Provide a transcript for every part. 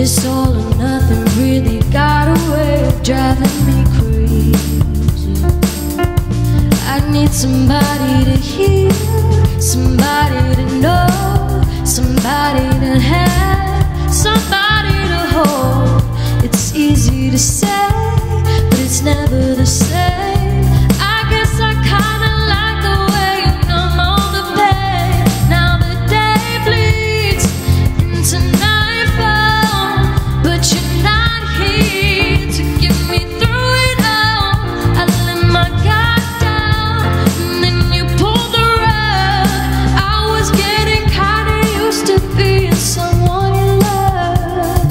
This all or nothing really got a way of driving me crazy. I need somebody to hear, somebody to know, somebody to have, somebody to hold. It's easy to say, but it's never the same. I guess I kinda like the way you numb all the pain. Now the day bleeds into nightfall, but you're not here to get me through it all. I let my guard down, and then you pulled the rug. I was getting kinda used to being someone you love.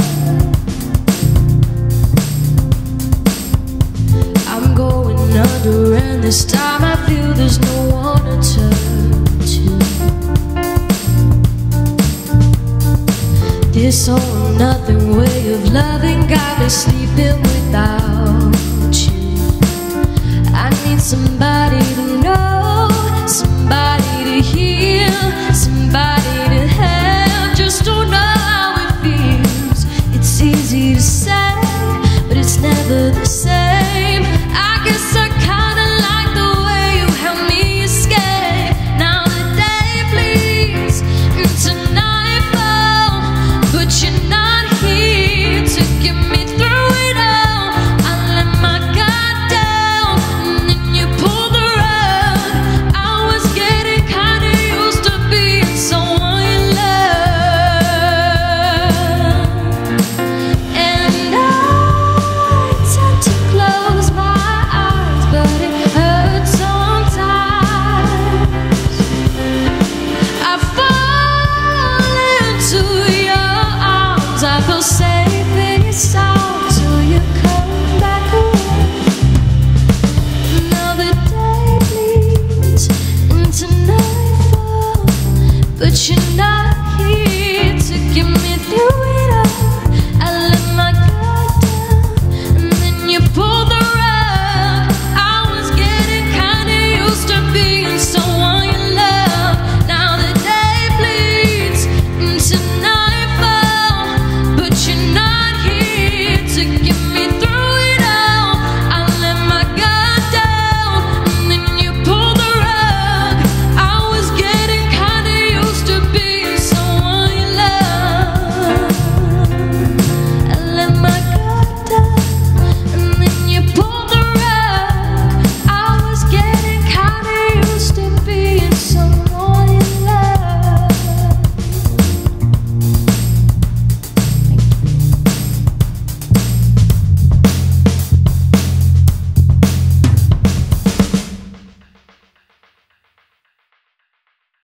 I'm going under, and this time I feel there's no one to turn to. This all or nothing way of loving got me sleeping without you. I need somebody to know,